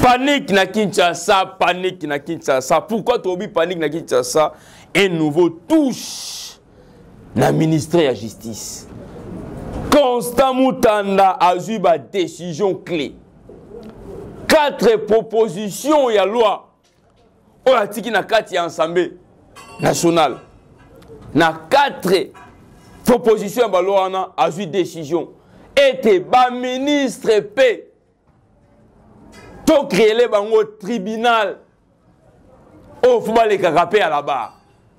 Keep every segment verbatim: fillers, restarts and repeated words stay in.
Panique na Kinshasa, panique na Kinshasa. Pourquoi tu as panique na Kinshasa? Un nouveau touche na ministère de la Justice. Constant Moutanda a eu une décision clé. Quatre propositions de loi. On a dit na quatre Assemblée nationale. Na quatre propositions de loi a eu décision. Et le ministre P. To créer le tribunal. Oh, faut pas les carapé à la barre.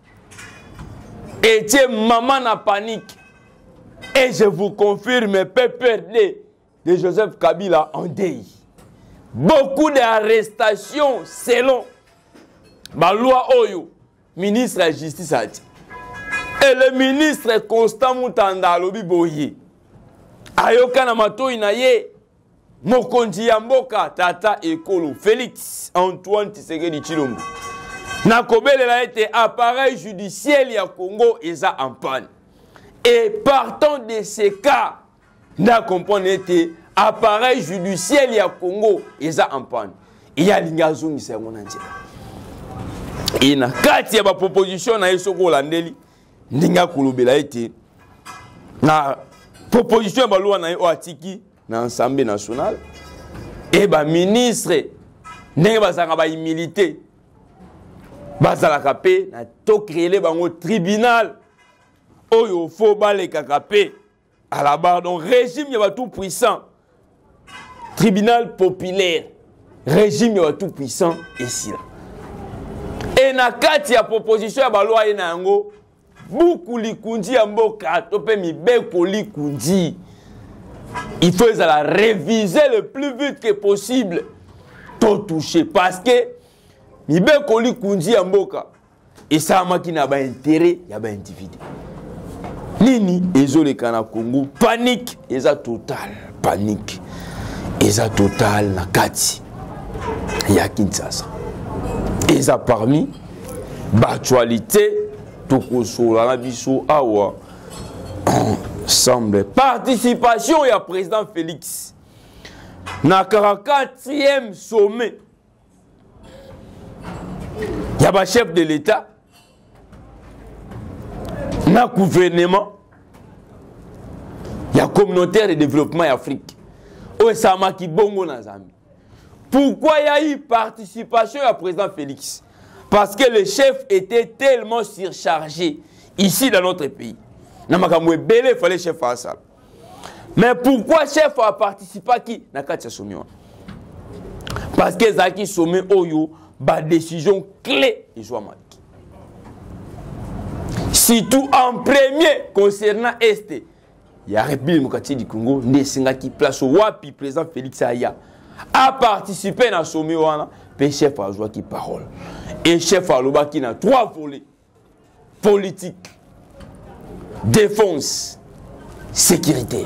Et tiens, maman na panique. Et je vous confirme, P P D de Joseph Kabila en deuil. Beaucoup d'arrestations selon la loi Oyo, ministre de la Justice a dit. Et le ministre Constant Moutanda lobi boye. Ayoka na mato inaye. Mokonzi Yamboka Tata Ekolo Félix Antoine Tshisekedi Tshilombo. Nakobele la été appareil judiciaire ya Congo eza en panne. Et partant de ces cas, na comprendre été appareil judiciaire ya Congo eza en panne. Il y a l'ingazongi c'est mon entier. Et na kati ya ba proposition na esoko landeli ndinga kolobela été na proposition ba loi na oatiki na Assemblée nationale et ba ministre ndenge bazanga ba immunité bazala kapé na to créer bango tribunal oyo fo balé kakapé à la barre donc régime ya tout puissant tribunal populaire régime ya tout puissant ici là et na kati ya proposition ya ba loi ena yango buku likundi ya mboka to pe mibeko likundi. Il faut la réviser le plus vite que possible. Tout toucher. Parce que, il y a des kundi amboka. Et ça, il y a un intérêt, il y a un individu. Nini, ils les Kana Congo. Panique, ils ont total. Panique. Ils ont total. Nakati. Il y a Kinshasa. Ils ont parmi. L'actualité. Toko Sola, Nabiso, Awa. Semble participation ya président Félix na quarante-quatrième sommet ya ba chef de l'État na gouvernement ya communautaire de développement Afrique o sama ki bongo na Zambie. Pourquoi il y a eu participation ya président Félix? Parce que le chef était tellement surchargé ici dans notre pays. Il fallait chef à ça. Mais pourquoi chef a participé à qui? Parce que Zaki Sommet Oyo, ba décision clé, ils ont marqué. Surtout en premier concernant Est. Il y a République démocratique du Congo, Nessinga qui place au Wapi, président Félix Aya, a participé à Sommet Oana, puis chef a joué qui parole. Et chef a l'oba qui a trois volets politiques. Défense, sécurité.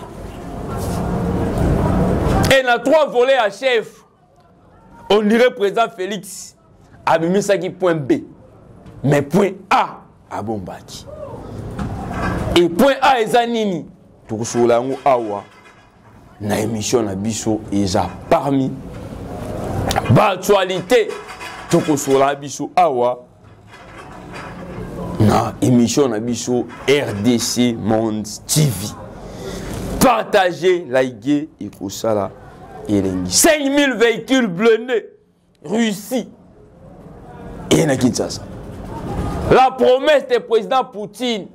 Et dans trois volets à chef, on dirait président Félix a mis ça qui point B, mais point A à Bombaki. Et point A est Zanini. Tout sur la awa, na émission na biso eza parmi l'actualité. Tout sur la biso awa. Na émission na biso R D C Monde T V. Partagez, likez et kosala elengi. cinq mille véhicules blindés Russie et na Kinshasa. La promesse du président Poutine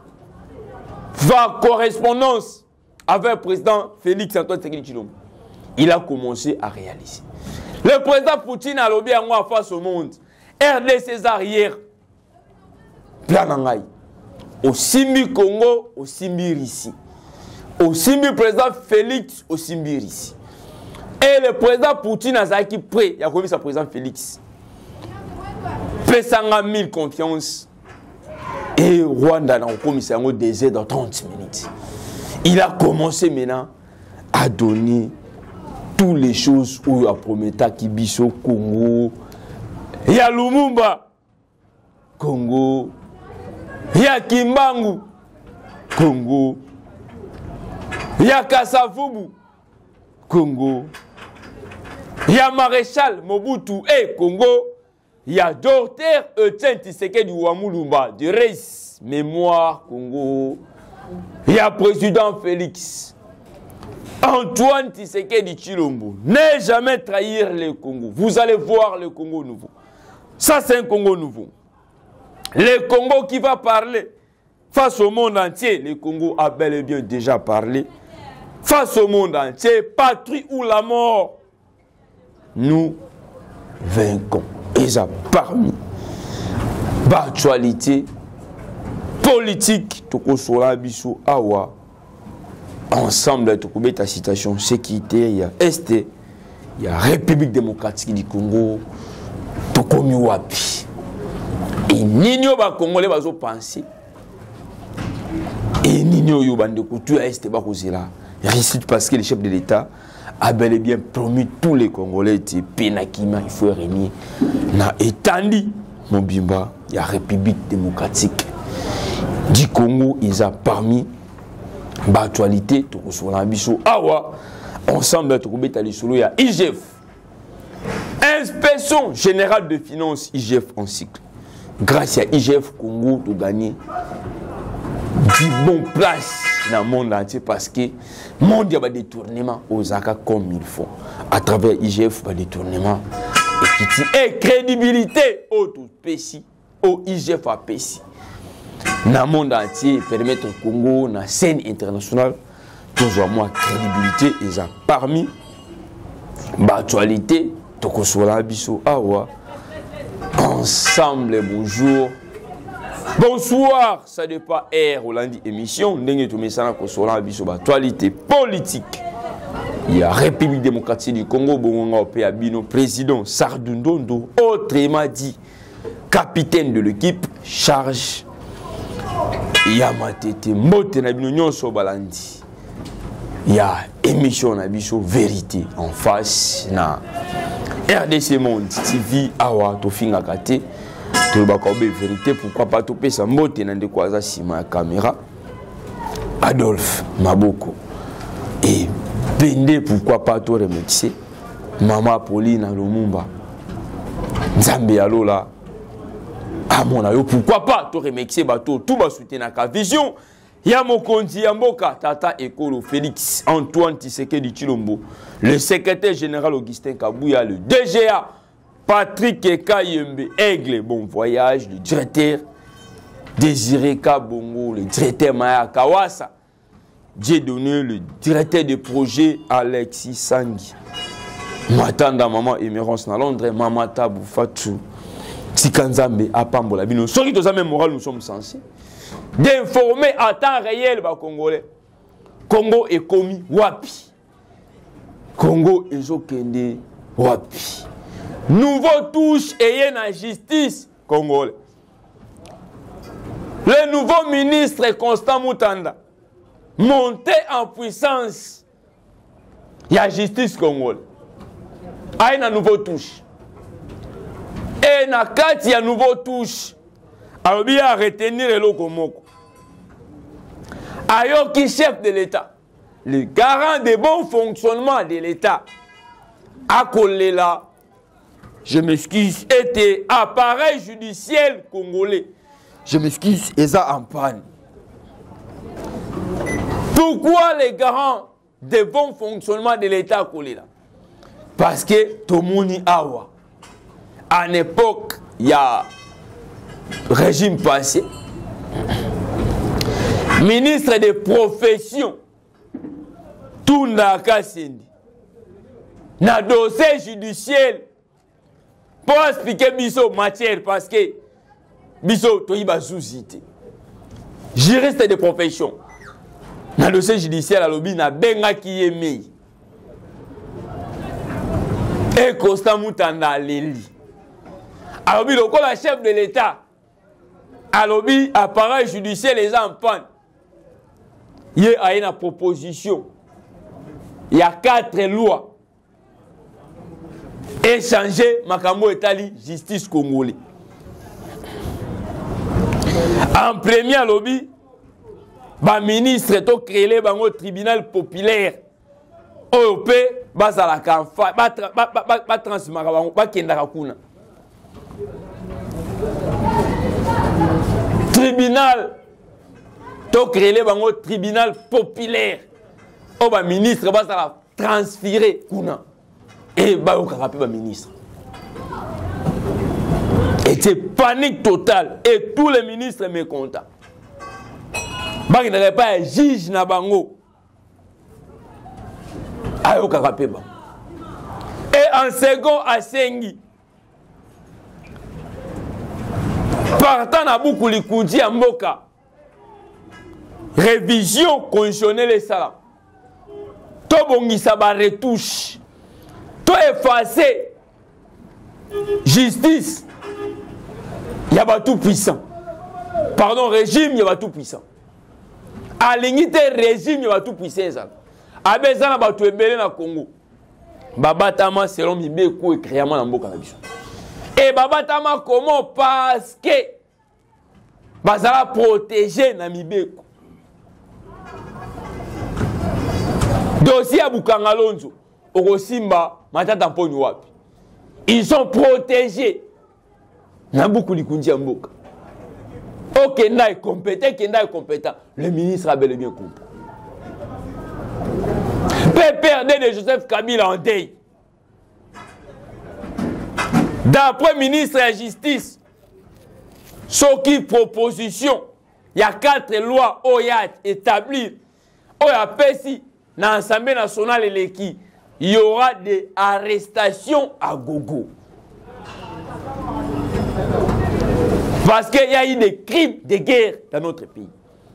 va correspondance avec le président Félix Antoine Tshisekedi Tshilombo. Il a commencé à réaliser. Le président Poutine a lobby en moi face au monde. R D C arrière. Planangai. Au Simbi Congo, au Simbi Russie. Au Simbi président Félix, au Simbi Russie. Et le président Poutine a dit prêt. Il a commis sa président Félix. Pesanga mille confiance. Et Rwanda a commis un désert dans trente minutes. Il a commencé maintenant à donner toutes les choses où il a promis Kibiso, Congo. Il y a Lumumba, Congo. Il y a Kimbangu, Congo. Il y a Kasavubu, Congo. Il y a Maréchal Mobutu et Congo. Il y a docteur Etienne Tshisekedi Ouamulumba de Res Mémoire Congo. Il y a président Félix Antoine Tshisekedi Tshilombo. Ne jamais trahir le Congo. Vous allez voir le Congo nouveau. Ça, c'est un Congo nouveau. Le Congo qui va parler face au monde entier. Le Congo a bel et bien déjà parlé. Face au monde entier, patrie ou la mort, nous vaincons. Et ça, parmi l'actualité politique, Tokosola Bissou Awa, ensemble, Tokobé, ta citation sécurité, il y a Est, il y a République démocratique du Congo, Tokomi Wapi. Et Nino ba Congolais va penser. Et Nino Yobande Koutou Est, ba Kozela. Récite parce que le chef de l'État a bel et bien promis tous les Congolais de Pénakima, il faut régner. Na étandi Mobimba, il y a République démocratique du Congo, ils ont parmi l'actualité, Tokosola Bissou Awa, ensemble, Tokobeta Lissolo, il y a I G F. Inspection générale de finances, I G F en cycle. Grâce à I G F Congo, tu gagnes dix bonnes places dans le monde entier parce que le monde y a des détournements aux A K comme il faut. À travers I G F, des détournements et crédibilité au tout Pessi, au I G F à Pessi. Dans le monde entier, permettre au Congo, dans la scène internationale, toujours moins crédibilité, ils ont parmi l'actualité, Tokosola Bissou Awa, ensemble, bonjour. Bonsoir, ça n'est pas R, Hollandi émission, n'est-ce pas Tokosola Bissou, l'actualité politique. Il y a République démocratique du Congo, Bongo Péabino, président Sardundondo, autrement dit, capitaine de l'équipe, charge. Il y a Matete, Mote Nabino Nyonso Balandi. Il y a émission Nabiso Vérité en face. Na R D C Monde T V, Awa, Tofinga Kate, Tobakobe Vérité, pourquoi pas toper sa Mote Nande Kwaza Sima caméra. Adolphe Maboko. Et Bende, pourquoi pas to remercier. Maman Pauline Lumumba. Nzambe Alola. Ah mon aïe, pourquoi pas te remercier bateau, tout va soutenir la vision. Il y a mon conti Yamboka, Tata Ekolo Félix, Antoine Tshisekedi Tshilombo, le secrétaire général Augustin Kabouya, le D G A, Patrick Ekayembe, Aigle, bon voyage, le directeur Désiré Kabongo, le directeur Maya Kawasa, Dieudonné, le directeur de projet Alexis Sangi, Matanda Maman Émérance na Londres, Mamata Boufatou. Si Kanzambe a Pambola Bino, ceux qui ont même moral, nous sommes censés d'informer à temps réel les Congolais. Congo est commis Wapi. Congo est Zokende Wapi. Nouveau touche et la justice congolais. Le nouveau ministre Constant Moutanda monté en puissance. Il y a justice congolaise. Il y a une nouveau touche. Et na kati ya nouveau touche, alors bien à retenir le lokomoko. Ayoki chef de l'État, le garant des bons fonctionnements de l'État, Akolela, je m'excuse, était appareil judiciaire congolais. Je m'excuse, et ça en panne. Pourquoi les garants des bons fonctionnements de l'État Akolela? Parce que Tomoni Awa. À l'époque, il y a régime passé, ministre des professions, tout n'a qu'à s'indi. Na dossier judiciaire pour expliquer biso matière parce que biso toyiba zouzité. Juriste de profession. Na dossier judiciaire à l'obi na benga qui est mis. Et Constant Moutanda Leli. Alors, le chef de l'État, alors, appareil judiciaire, les gens en panne. Il y a une proposition. Il y a quatre lois. Échanger, Makambo Etali, justice congolais. En premier lobby, le ministre a créé le tribunal populaire. O P, bazala kanfa ba ba ba transmara bango ba kendaka kuna tribunal to créer bango tribunal populaire o ba ministre bazala transférer kuna et ba o karape ba ministre. Et c'est panique totale et tous les ministres mécontents. Bah il n'avait pas un juge na bango. Ayo karape ba. Et en second à Sengi. Partant à beaucoup les koudi à Mboka. Révision constitutionnelle et ça. To bongisa ba retouche. To effacer justice. Il y a tout puissant. Pardon, régime, il y a tout puissant. À l'unité régime, il y a tout puissant. A besoin de tout ébélé dans le Congo. Baba Tama selon Mibeko et créamment dans Mboka. Et Baba Tama comment? Parce que Bazala protéger na Mibeko. Dossier à Bukangalonzo, Orosimba, Matata Mponi Wapi. Ils sont protégés. Nambuku Likundi Mboka. Ok, Kenda est compétent, Kenda est compétent. Le ministre a bel et bien compris. P P R D de Joseph Kabila en deuil. D'après le ministre de la Justice, ce qui proposition, il y a quatre lois O Y A établies. O Y A P S I, dans l'Assemblée nationale et l'équipe, il y aura des arrestations à gogo. Parce qu'il y a eu des crimes de guerre dans notre pays.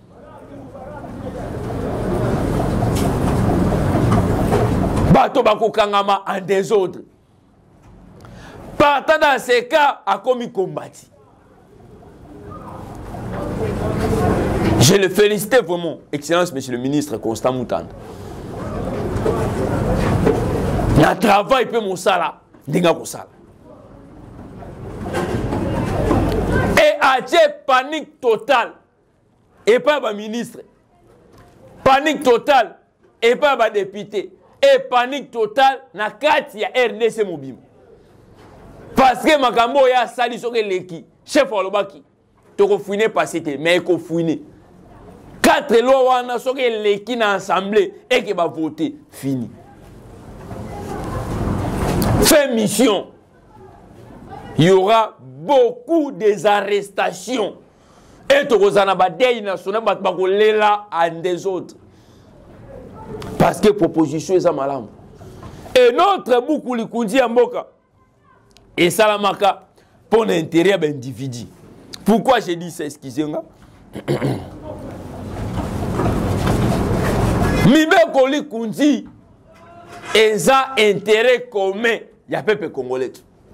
Bato Bako Kangama en désordre. Partant dans ces cas, a commis combattu. Je le félicite vraiment, Excellence, Monsieur le ministre Constant Moutanda. Le travail peut mon salaire, dinga ko sala. Et à panique totale. Et pas le ministre. Panique totale. Et pas le député. Et panique totale. Na kati ya R D C Mobile. Parce que makambo ya sali soke leki. Chef Olobaki. Toko fouine passé. Mais il faut fouiner. Quatre lois wana soke leki na assemblée. Et qui va voter. Fini. Fait mission. Il y aura beaucoup des arrestations. Et tout le monde national en des autres. Parce que proposition est malade. Et notre beaucoup de Kundi Mboka et Salamaka pour l'intérêt de l'individu. Pourquoi j'ai dit ça? Excusez-moi. Mibeko li Kundi et un intérêt commun. Il y a peuple congolais.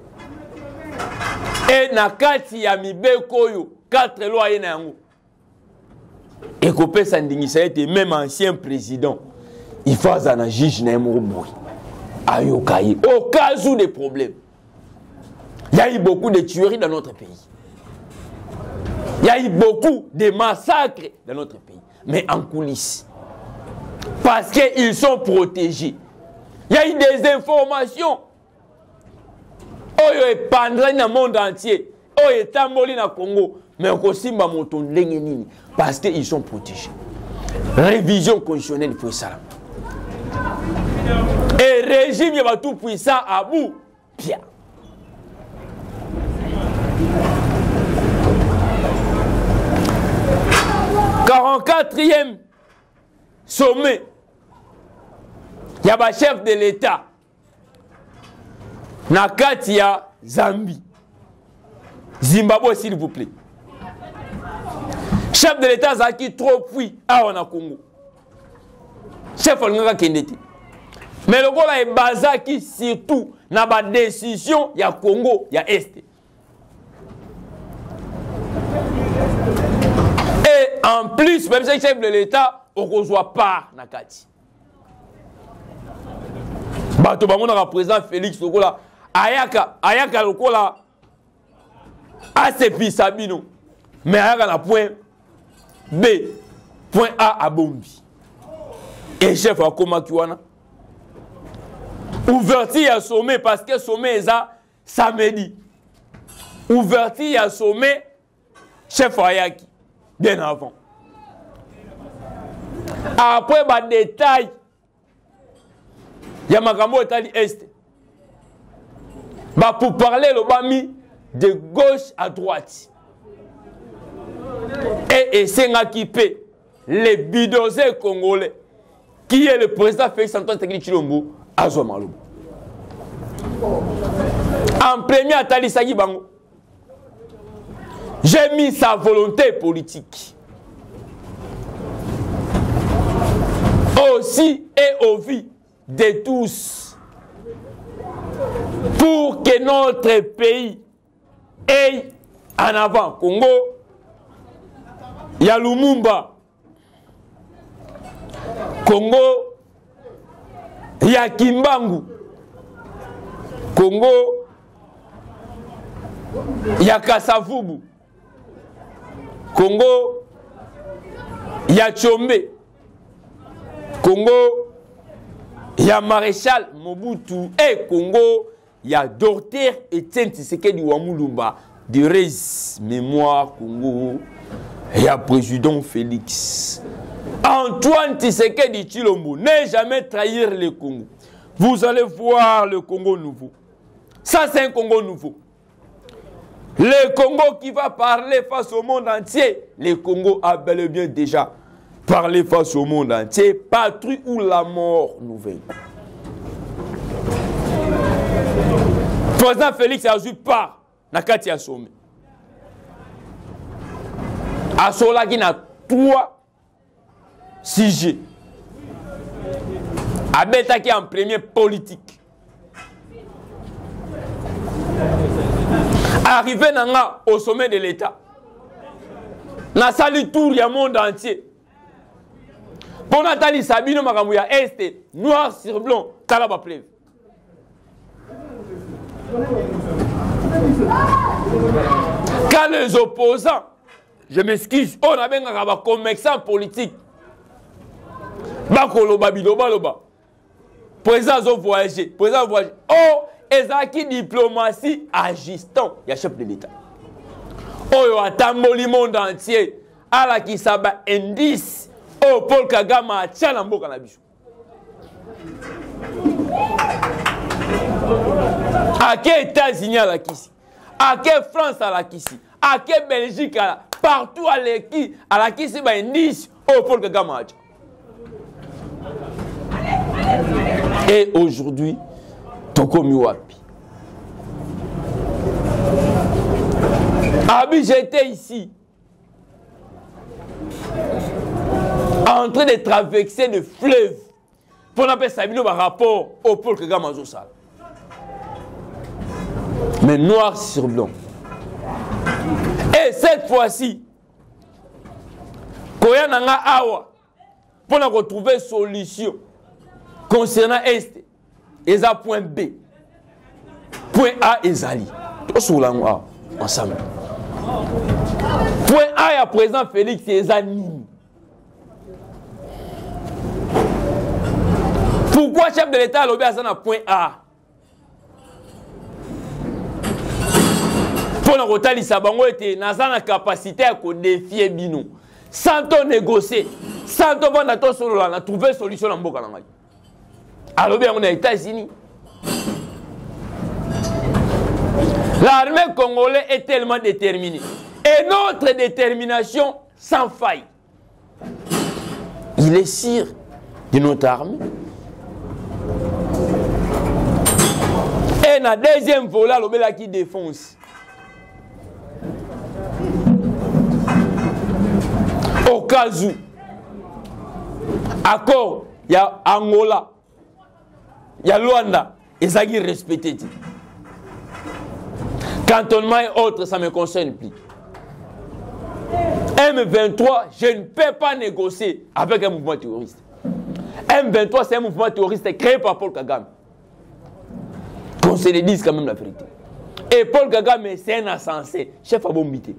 Et na kati ya Mibeko yo quatre lois yena yango. Et kopé sandingisa était même ancien président. Il faut un juge na mouroboui. Ayokai au cas où des problèmes. Il y a eu beaucoup de tueries dans notre pays. Il y a eu beaucoup de massacres dans notre pays, mais en coulisses. Parce qu'ils sont protégés. Il y a eu des informations. Oyo est pendant dans le monde entier. Oyo est tamboli na Congo. Mais on simba moton nini parce qu'ils sont protégés. Révision constitutionnelle pour ça. Et régime il va tout puissant à bout. Bien. quarante-quatrième sommet. Il y a un chef de l'État. Nakatia Zambie. Zimbabwe, s'il vous plaît. Chef de l'État Zaki trop puis à on Congo. Chef Olanga Kendete. Mais le gars est basé surtout dans la décision, il y a Congo, il y a Est. Et en plus, même si le chef de l'État, on ne reçoit pas Nakati. Bato bango na président Félix Lokola ayaka ayaka Lokola asepi Sabino mais ayaka na point B point A à Bombi et chef a koma kiwana Ouverture à sommet parce que sommet est samedi. Ouverture à sommet, chef Ayaki, bien avant. Après, bah, détail, il y a Makambo Etali Est. Bah, pour parler, le bami de gauche à droite. Et Essenga qui paie les bidozés congolais, qui est le président Félix Antoine Tshisekedi Tshilombo, à Zomalo. En premier, Atali Sagi Bango. J'ai mis sa volonté politique. Aussi et au vu de tous. Pour que notre pays aille en avant. Congo, il y a Lumumba. Congo, il y a Kimbangu. Congo, il y a Kasavubu. Congo, il y a Tchombe. Congo, il y a Maréchal Mobutu. Et Congo, il y a Docteur Etienne Tshisekedi Wamulumba. De Res Mémoire Congo. Il y a Président Félix. Antoine Tshisekedi Tshilombo. Ne jamais trahir le Congo. Vous allez voir le Congo nouveau. Ça, c'est un Congo nouveau. Le Congo qui va parler face au monde entier. Le Congo a bel et bien déjà parlé face au monde entier. Patrie ou la mort nouvelle. Président Félix a eu part. Nakati a sommé. A cela qui n'a trois sujets. Abeta qui est en premier politique. Arrivé au sommet de l'État. Na sali tour du monde entier. Pour Nathalie Sabino Makamouya Est, noir sur blanc, Talaba pleuve. Quand les opposants, je m'excuse, on a bien un commerçant politique. Bakolo Babiloba Loba. Président a voyagé. Président a voyagé. Oh, Ezaki diplomatie agissant. Il y a chef de l'État. Oh, il y a tamboli monde entier. Ala qui saba indice. Oh, Paul Kagame a tchalambo kanabisou. À quel États-Unis à la Kissi? À quelle France à la Kissi? À quelle Belgique à la... Partout à la Kissi, à la Kissi, bah indice. Oh, Paul Kagame a tchalambo. Et aujourd'hui, Toko Miwapi. Abi, j'étais ici, en train de traverser le fleuve, pour appeler ça par rapport au Paul Kagame Azosal. Mais noir sur blanc. Et cette fois-ci, Koya Nanga Awa, pour retrouver solution concernant Est, Eza point B, point A Ezali. Tout sur la A, ensemble. Point A, à présent, Félix Ezani. Pourquoi chef de l'État a lobé à ça dans point A? Pour la rotali Sabango était dans la capacité à défier Bino. Sans ton négocier, sans ton vendre ton solo, on a trouvé une solution dans le Boka. Alors bien, on est aux États-Unis. L'armée congolaise est tellement déterminée. Et notre détermination sans faille. Il est sûr de notre armée. Et dans le deuxième volet, l'Obéla qui défonce. Au cas où, accord, il y a Angola, il y a Luanda, et ça qui est respecté. Cantonnement et autres, ça ne me concerne plus. M vingt-trois, je ne peux pas négocier avec un mouvement terroriste. M vingt-trois, c'est un mouvement terroriste créé par Paul Kagame. Qu'on se le dise quand même la vérité. Et Paul Kagame, c'est un insensé, chef à bombité.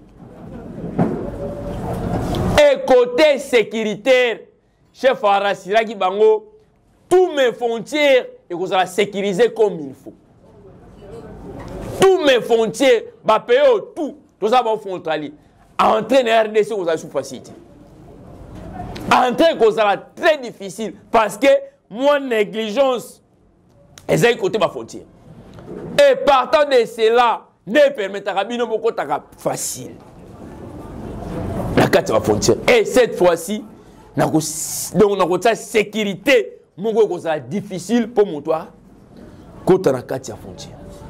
Et côté sécuritaire, chef Arasiraki Bango, toutes mes frontières et vous allez sécuriser comme il faut. Tous mes frontières, bah payer tout, tout ça va frontalier. Entrer dans la R D C, vous allez sous facilité. Entrer, vous allez très difficile parce que moi, négligence, ils ont côté ma frontière. Et partant de cela, ne permettra pas de faire facile. La carte de la frontière. Et cette fois-ci, donc on a une sécurité, mon sera difficile pour mon toit, quand on a carte de la frontière.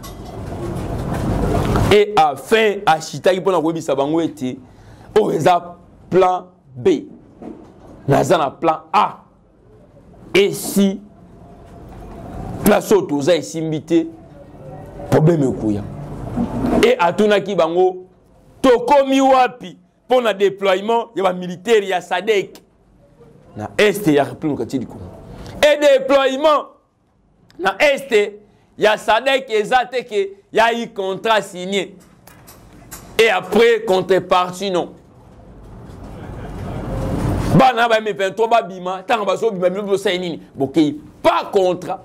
Et afin à Chitaki pour la Webi Sabango était au plan B, dans plan A. Et si place autour est simbité, problème est couillant. Et à Tunaki Bango, Tokomi Wapi, pour le déploiement, il y a un militaire, il y a Sadek. Na Est, il y a plus de du Congo. Et déploiement, na Est, il y a Sadek et Zatek, il y a eu contrat signé. Et après, contrepartie, non. Bana ba me vingt-trois ba bima, tant ba so bima me so nini. Bokei, pas contrat.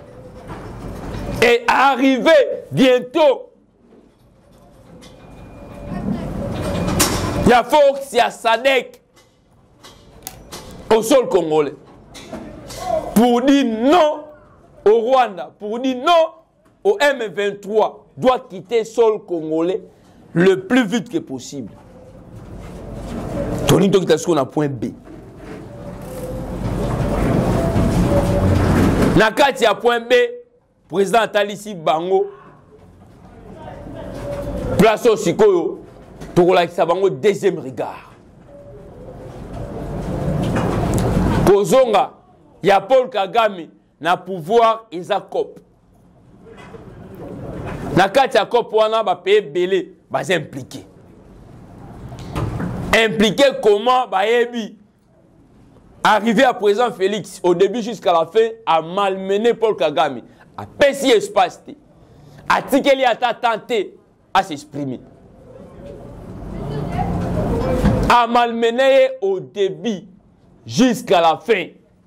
Et arrivé bientôt. Il y a force, il y a Sadek au sol congolais. Pour dire non au Rwanda, pour dire non au M vingt-trois, doit quitter le sol congolais le plus vite que possible. Tony Toki Tasco na point B. Nakati à point B, président Talisi Bango, place au Sikoyo, Tokola Bango, deuxième regard. Kozonga, il y a Paul Kagame, na pouvoir, ils a cop. Nakati à cop, wana ba paye belé, ba impliqué. Impliqué comment, bah, Ebi, arrivé à présent Félix, au début jusqu'à la fin, a malmené Paul Kagame, a péci espace, a tikeli a tenté à s'exprimer. A malmené au début jusqu'à la fin.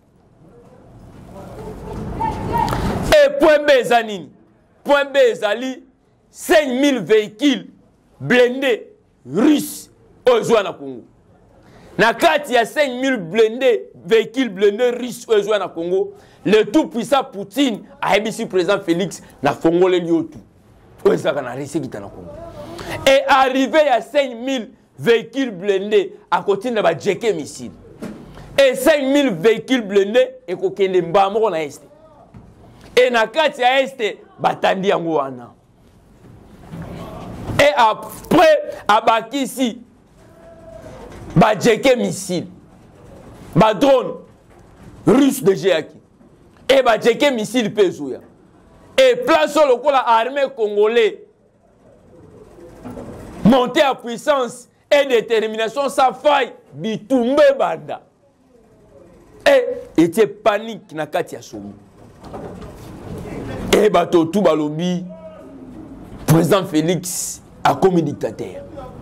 Et point B, Zanini, point B, Zali, cinq mille véhicules blindés russes. Au Congo. Il y a cinq mille blindés, véhicules blindés russes au Congo. Le tout puissant Poutine a émis président Félix na Congo le tout. Et arrivé à cinq mille véhicules blindés à côté de la J K missile. Et cinq mille véhicules blindés et côté de Mbamo na Est. Et na kati ya Est batandi yango wana. Et après à Bakisi ba J K missile, ba drone russe de G A K, et ba J K missile pezuya. Et place au local armée congolaise monter à puissance et détermination sans faille, bitumbe banda. Et était panique na kati ya somi. Et bato tout balobi président Félix a commis dictateur.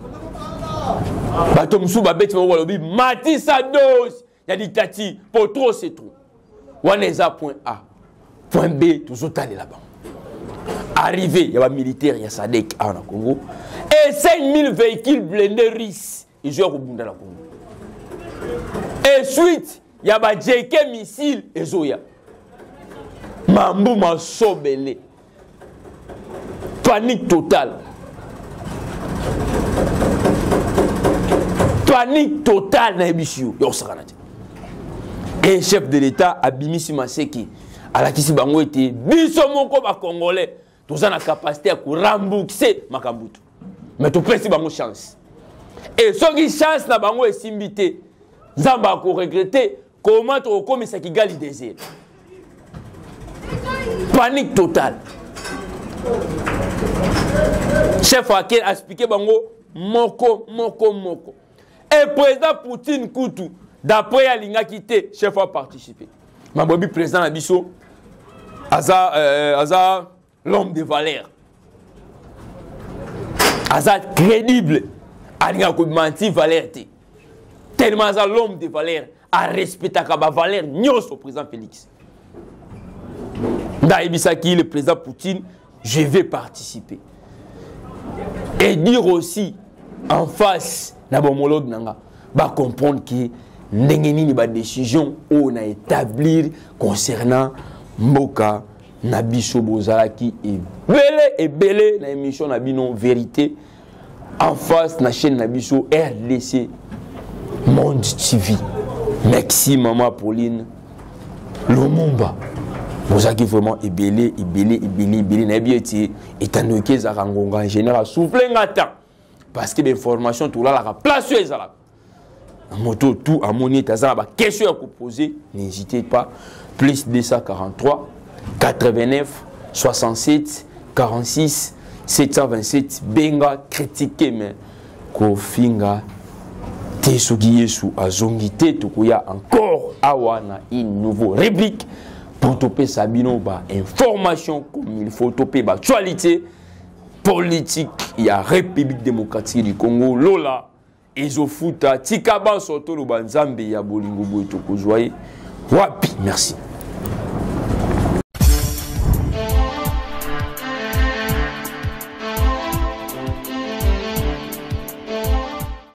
Bato msou babeti mwa balobi mati sa dose ya dictature pour trop c'est trop. Waneza point A. Point B toujours allé là-bas. Arrivé, il y a un militaire, il y a Sadek en Congo. Et cinq mille véhicules blindés russes, ils jouent au Bunda la Congo. Et suite, il y a un J K missile et Zoya. Mambu m'a sobelé. Panique totale. Panique totale dans les bichou. Et chef de l'État, Abimisi Maseki, à la Kisi Bango était bisomoko ba Congolais. Tous ont la capacité à rembourser Makambutu. Mais tu peux avoir une chance. Et ceux qui chance na bango est simbité. Zamba ko regretter comment tu comme ça qui gagne désir. Panique totale. Chef Akel a expliqué bango moko moko moko. Et président Poutine Koutou d'après Alinga quitté, chef a participé. Mabobi président Abisso Aza euh, Aza l'homme de valeur. Aza crédible. Alinga ko menti valeur té. Tellement Aza l'homme de valeur a respecté ka ba valeur nyos au président Félix. Naïbisaki, le président Poutine, je vais participer. Et dire aussi en face, na bomolog nanga, ba comprendre que n'engeni ni ba décision on a établir concernant Mboka Nabiso Bozalaki et belé et belé na émission Nabino vérité en face na chaîne Nabiso R D C Monde T V. Merci maman Pauline Lumumba. Bozaki vraiment ébélé, ébélé, ébélé, ébélé. Na bien été étant donné que Zarangonga en général souffler ngata parce que l'information tout là la place sur ezala. Moto tout à mon état ça ba question à poser, n'hésitez pas. Plus deux cent quarante-trois quatre-vingt-neuf soixante-sept quarante-six sept cent vingt-sept benga critiquer mais kofinga te soki yesu azongi te tokoya encore awana une nouvelle réplique pour topé sabino ba information comme il faut topé ba actualité politique il y a République démocratique du Congo lola ezofuta tikaba soto lo banzambe ya bolingo boy tokozwaye wapi merci.